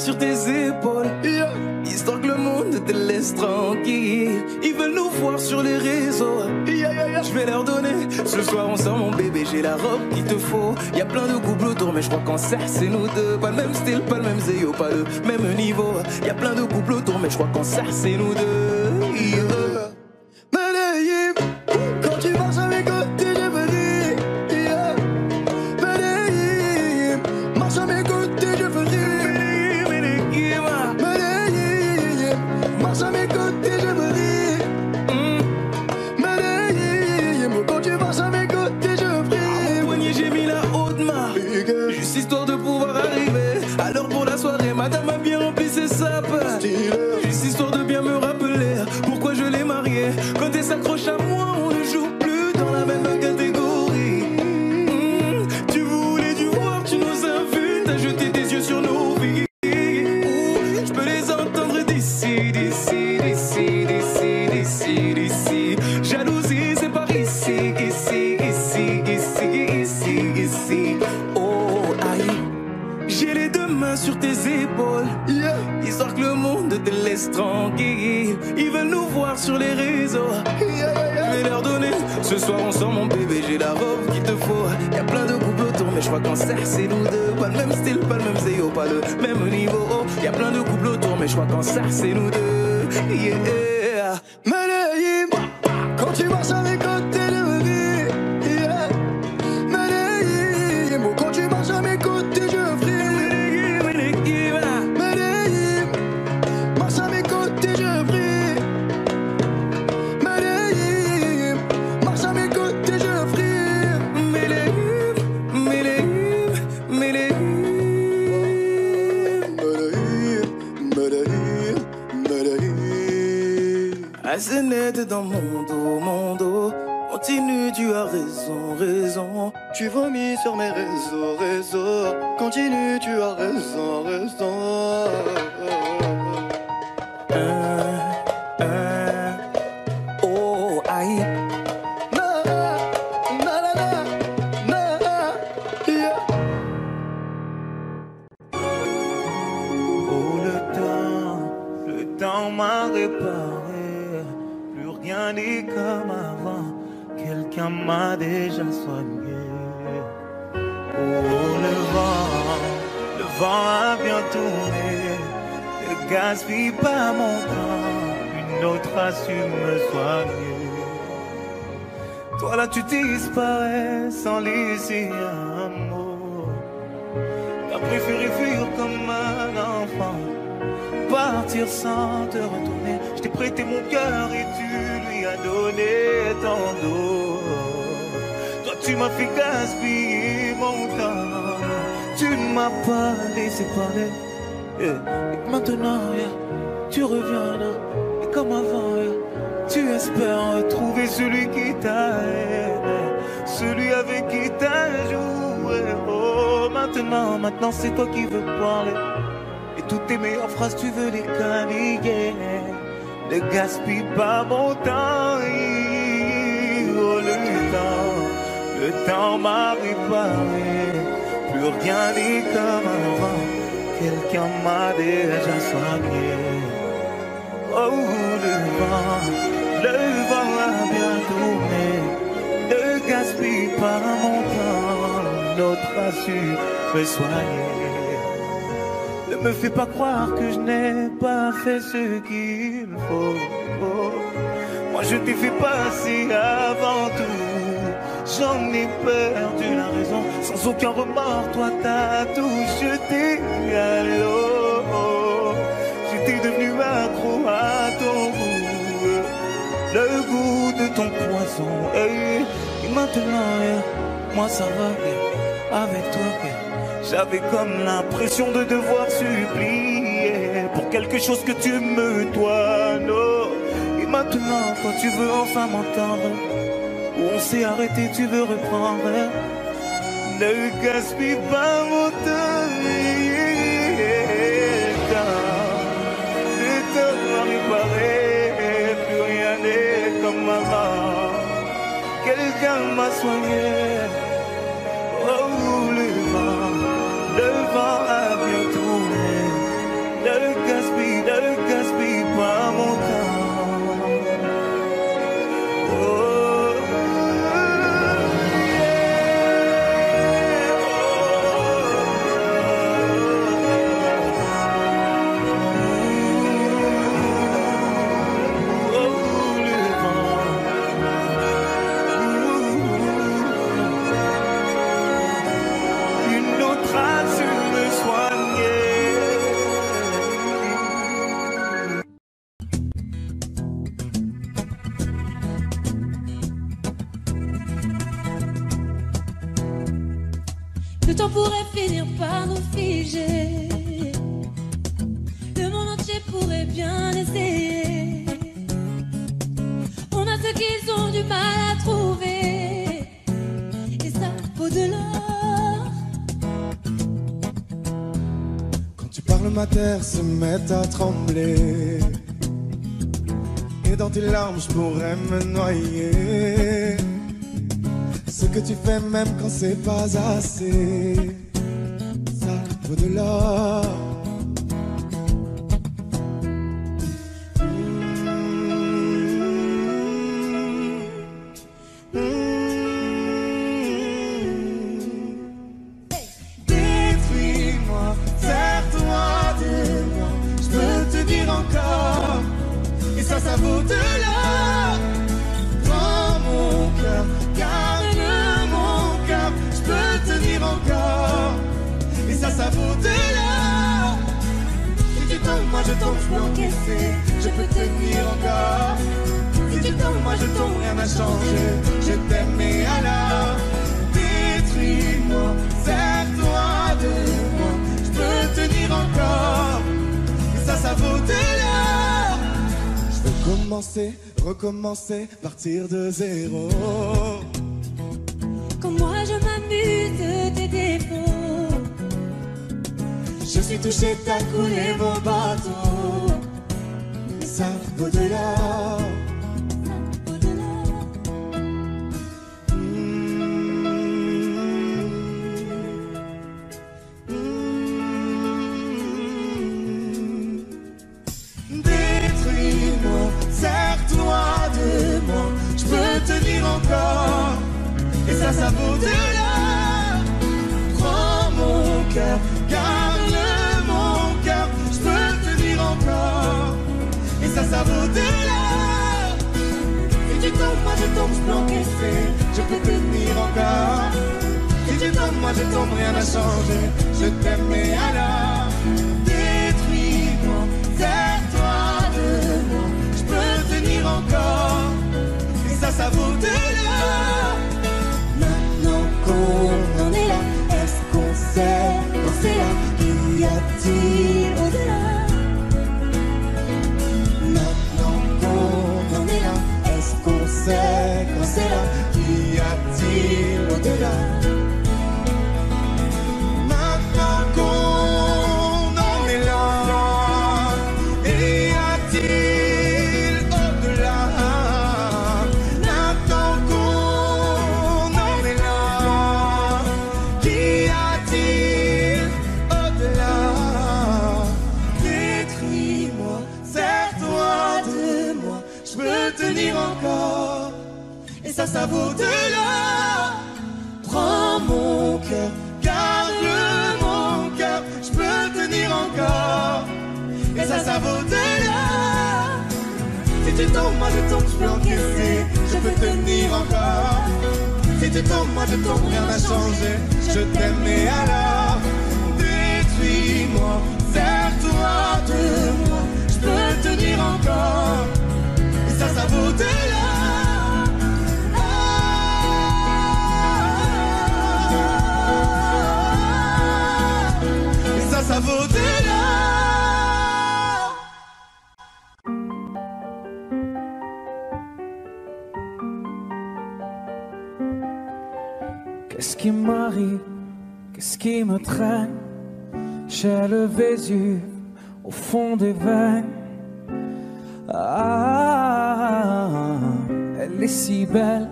sur tes épaules, histoire que le monde te laisse tranquille. Ils veulent nous voir sur les réseaux, je vais leur donner. Ce soir on sort mon bébé, j'ai la robe qu'il te faut. Y a plein de couples autour, mais je crois qu'en cercle c'est nous deux. Pas le même style, pas le même zéyo, pas le même niveau. Y a plein de couples autour, mais je crois qu'en cercle c'est nous deux. Medellín, quand tu marches à mes côtés, je veux rire. Medellín, marche à mes côtés, je veux rire. Medellín, marche à mes côtés, je veux rire. Medellín, quand tu marches à mes côtés, je veux rire. À mon poignet j'ai mis la haute marque, juste histoire de pouvoir arriver. Alors pour la soirée, madame a bien rempli ses sapes. Juste histoire de bien me rappeler pourquoi je l'ai mariée. Quand elle s'accroche à moi, on ne joue plus dans la même catégorie. Tu voulais du voir, tu nous as vus, t'as jeté tes yeux sur nos vies. Je peux les entendre d'ici, d'ici, d'ici, d'ici, d'ici, d'ici. Jalousie, c'est par ici, ici, ici, ici, ici, ici. Oh, aïe. J'ai les deux mains sur tes épaules, histoire que le monde te laisse tranquille. Ils veulent nous voir sur les réseaux, je vais leur donner. Ce soir on sort mon bébé, j'ai la robe qu'il te faut. Y a plein de couples autour, mais je crois qu'en cercle c'est nous deux. Pas le même style, pas le même zéyo, pas le même niveau. Y a plein de couples autour, mais je crois qu'en cercle c'est nous deux. Yeah. Medellín, quand tu marches à mes côtés, je veux rire. Medellín, quand tu marches à mes côtés, je veux rire. Medellín, marche à mes côtés, je veux rire. Medellín, marche à mes côtés, je veux rire. Medellín, Medellín, Medellín. Medellín, Medellín. Assez net dans mon dos. Continue, tu as raison, raison. Tu vomis sur mes réseaux. Continue, tu as raison. Oh, aïe. Oh, le temps m'a réparé. Plus rien n'est comme avant. Quelqu'un m'a déjà soigné. Oh, le vent a bien tourné. Ne gaspille pas mon temps. Une autre a su me soigner. Toi là tu disparais sans laisser un mot. T'as préféré fuir comme un enfant, partir sans te retourner. Je t'ai prêté mon cœur et tu lui as donné ton dos. Toi tu m'as fait gaspiller mon temps. Tu ne m'as pas laissé parler. Et maintenant tu reviens là. Et comme avant tu espères retrouver celui qui t'a aidé, celui avec qui t'as joué. Oh maintenant c'est toi qui veux parler. Et toutes tes meilleures phrases, tu veux les caniller. Ne gaspille pas mon temps. Oh, le temps m'a réparé. Plus rien n'est comme avant. Quelqu'un m'a déjà soigné. Oh, le vent a bien tourné. Ne gaspille pas mon temps. L'autre a su me soigner. Ne me fais pas croire que je n'ai pas fait ce qu'il faut. Moi je t'ai fait passer avant tout. J'en ai perdu la raison. Sans aucun remords, toi t'as tout jeté à l'eau. J'étais devenu accro à ton goût, le goût de ton poison. Et maintenant, moi ça va avec toi. J'avais comme l'impression de devoir supplier pour quelque chose que tu me dois, non. Et maintenant, toi tu veux enfin m'entendre. Où on s'est arrêté, tu veux reprendre. Ne gaspille pas mon temps. Le temps m'a réparé. Plus rien n'est comme avant. Quelqu'un m'a soigné. Oh, le vent a bien tourné. Le temps pourrait finir par nous figer. Le monde entier pourrait bien essayer. On a ce qu'ils ont du mal à trouver. Et ça vaut de l'or. Quand tu parles, ma terre se met à trembler. Et dans tes larmes, je pourrais me noyer. Ce que tu fais même quand c'est pas assez, ça vaut de l'or. Détruis-moi, serre-toi de moi, je peux te dire encore, et ça vaut de l'or. Prends mon cœur, garde-le mon cœur, je peux te dire encore, et ça vaut de l'or. Si tu tombes, moi je tombe, je peux encaisser, je peux tenir encore. Si tu tombes, moi je tombe, rien n'a changé, je t'aime et alors détruis-moi, serre-toi de moi, je peux tenir encore, et ça vaut de l'or. Je veux commencer, recommencer, partir de zéro. Comme moi je m'amuse de tes défauts. Je suis touché, t'as coulé mon bateau, et ça vaut de l'or. Détruis-moi, serre-toi de moi, je peux tenir encore, et ça vaut de l'or. Prends mon cœur, garde-le mon cœur, je peux tenir encore, et ça vaut de l'or. Si tu tombes, moi je tombe, je peux encaisser, je peux tenir encore. Si tu tombes, moi je tombe, rien n'a changé, je t'aime et alors détruis-moi, serre-toi de moi, je peux tenir encore, et ça vaut de l'or. Maintenant qu'on en est là, est-ce qu'on sait quand c'est là, qu'y a-t-il au-delà? Maintenant qu'on en est là, est-ce qu'on sait quand c'est là, qu'y a-t-il au-delà? Maintenant qu'on en est là, y a-t-il au-delà? Maintenant qu'on en est là, qu'y a-t-il au-delà? Détruis-moi, serre-toi de moi, je peux tenir encore, et ça vaut de l'or. Prends mon cœur, garde-le mon cœur, je peux tenir encore, et ça vaut de l'or. Si tu tombes, moi je tombe, je peux encaisser, je peux tenir encore. Si tu tombes, moi je tombe, rien n'a changé, je t'aime et alors détruis-moi, serre-toi de moi, je peux tenir encore, et ça vaut de l'or. Et ça vaut de l'or. Qu'est-ce qui m'arrive? Qu'est-ce qui me traîne? J'ai le Vésuve au fond des veines. Ah, elle est si belle,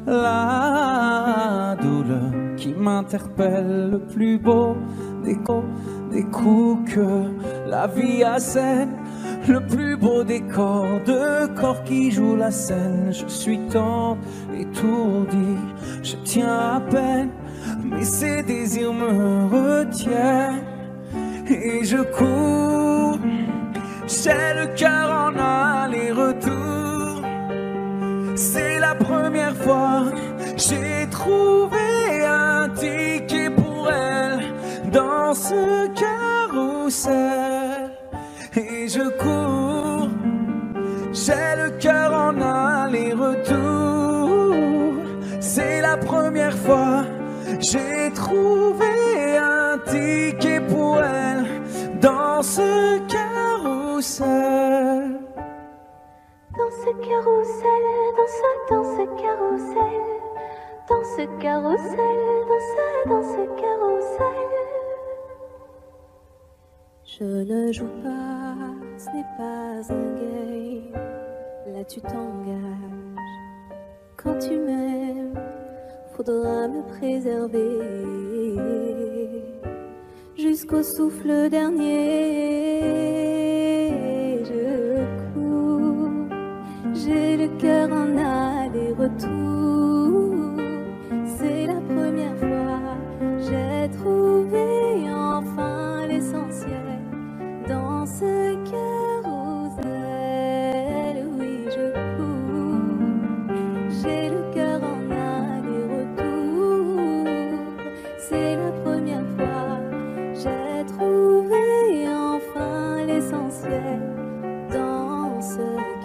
la douleur qui m'interpelle. Le plus beau des coups que la vie assène. Le plus beau des corps, de corps qui jouent la scène. Je suis tant étourdi, je tiens à peine, mais ces désirs me retiennent. Et je cours, j'ai le cœur en aller-retour. C'est la première fois j'ai trouvé un ticket pour elle dans ce carrousel. Et je cours, j'ai le cœur en aller-retour. C'est la première fois j'ai trouvé ticket pour elle dans ce carrousel. Dans ce carrousel, dans ce carrousel, dans ce carrousel, dans ce carrousel. Je ne joue pas, ce n'est pas un game. Là tu t'engages. Quand tu m'aimes, faudra me préserver jusqu'au souffle dernier. Je cours, j'ai le cœur en aller-retour. C'est la première fois, j'ai trouvé enfin l'essentiel dans ce carrousel. Oui, je cours, j'ai le cœur en aller-retour. C'est la première fois, j'ai trouvé enfin l'essentiel dans ce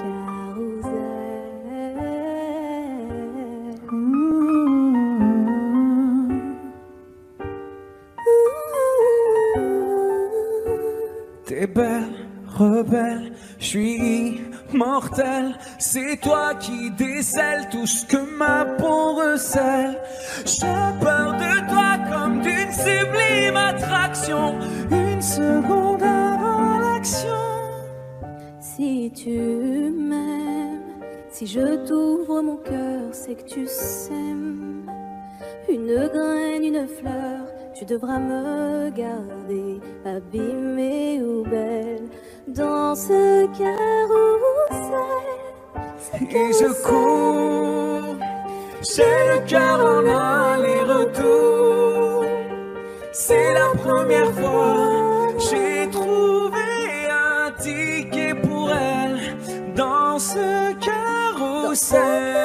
T'es belle, rebelle, je suis immortel. C'est toi qui décèles tout ce que ma peau recèle. J'ai peur de toi comme d'une sublime attraction. Une seconde avant l'action. Si tu m'aimes, si je t'ouvre mon cœur, c'est que tu sèmes une graine, une fleur. Tu devras me garder abîmée ou belle dans ce carrousel. Et je cours, j'ai le cœur en aller-retour. C'est la première fois, j'ai trouvé un ticket pour elle dans ce carrousel.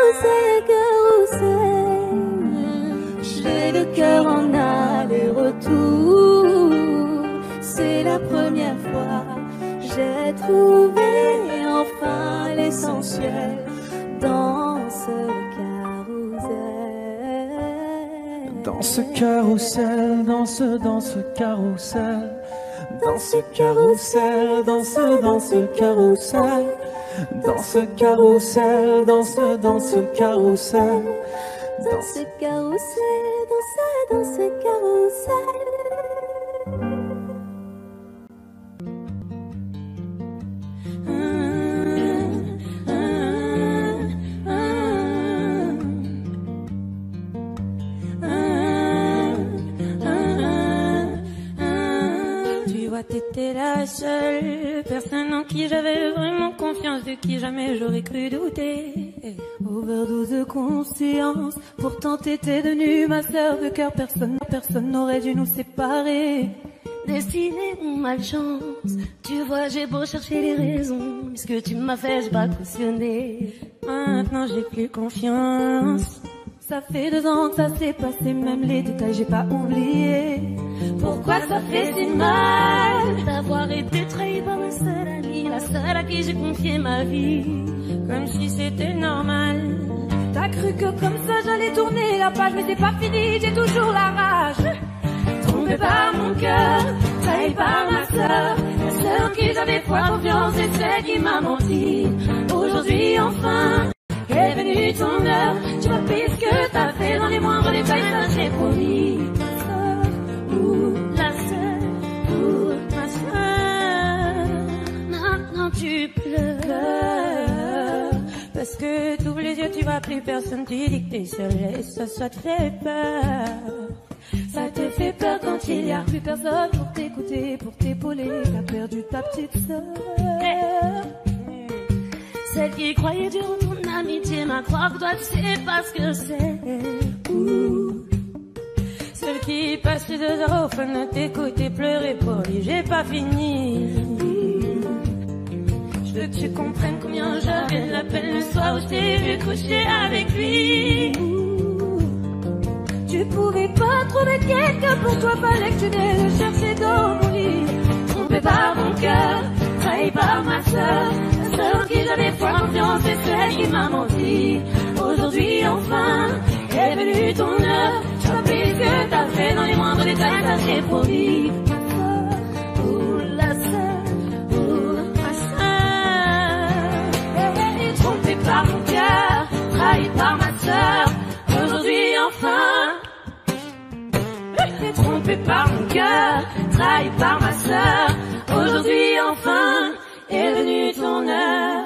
J'ai le cœur en aller-retour. C'est la première fois, j'ai trouvé enfin l'essentiel dans ce carrousel. Dans ce carrousel, dans ce carrousel. Dans ce carrousel, dans ce carrousel. Dans ce carrousel, dans ce carrousel. Dans ce carrousel, dans ce carrousel. Tu vois, t'étais la seule personne en qui j'avais vraiment confiance, de qui jamais j'aurais cru douter. Overdose de conscience, pourtant t'étais devenue ma sœur de cœur. Personne n'aurait dû nous séparer. Destinée ou malchance, tu vois, j'ai beau chercher les raisons, mais ce que tu m'as fait, j'ai pas cautionné. Maintenant j'ai plus confiance. Ça fait 2 ans que ça s'est passé, même les détails j'ai pas oublié. Pourquoi ça fait si mal d'avoir été trahi par ma seule amie, la seule à qui j'ai confié ma vie, comme si c'était normal. T'as cru que comme ça j'allais tourner la page, mais c'est pas fini, j'ai toujours la rage. Trompé par mon cœur, trahi par ma sœur, la seule en qui j'avais foi, confiance, et celle qui m'a menti. Aujourd'hui enfin est venue ton heure, tu m'as pris ce que t'as fait dans les moindres détails, ça j'ai promis. La seule pour ma soeur. Maintenant tu pleures parce que t'ouvres les yeux, tu vois plus personne, tu dis que t'es seule et ça te fait peur. Ça te fait peur quand il y a plus personne pour t'écouter, pour t'épauler. T'as perdu ta petite sœur. Celle qui croyait dur en ton amitié, m'a croire que toi tu sais pas ce que c'est. Celle qui passe les 2 heures au fun de t'écouter pleurer pour lui, j'ai pas fini. Je veux que tu comprennes combien j'avais de la peine le soir où je t'ai vu coucher avec lui. Tu pouvais pas trouver quelqu'un pour toi, fallait que tu n'aies le chercher dans mon lit. Trompé par mon cœur, trahi par ma sœur, la seule en qui j'avais foi, confiance, et celle qui m'a menti. Aujourd'hui enfin est venue ton heure, tu as pris ce que t'as fait dans les moindres détails, là j'ai promis, ma soeur, la sœur, ma sœur. Trompé par mon cœur, trahi par ma sœur, aujourd'hui enfin. Trompé par mon cœur, trahi par ma sœur, aujourd'hui enfin est venue ton heure.